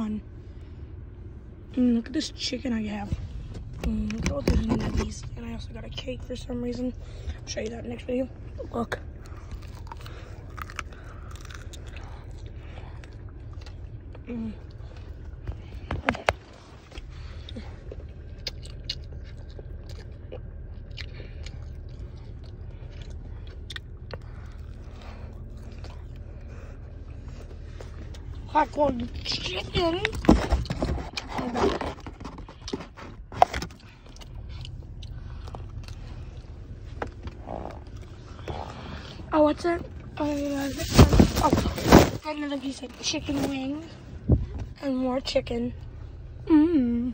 fun. Look at this chicken I have. Look at all these nuggies. And I also got a cake for some reason. I'll show you that next video. Look. Hot cold chicken. Oh, what's that? And then like you said, chicken wings and more chicken.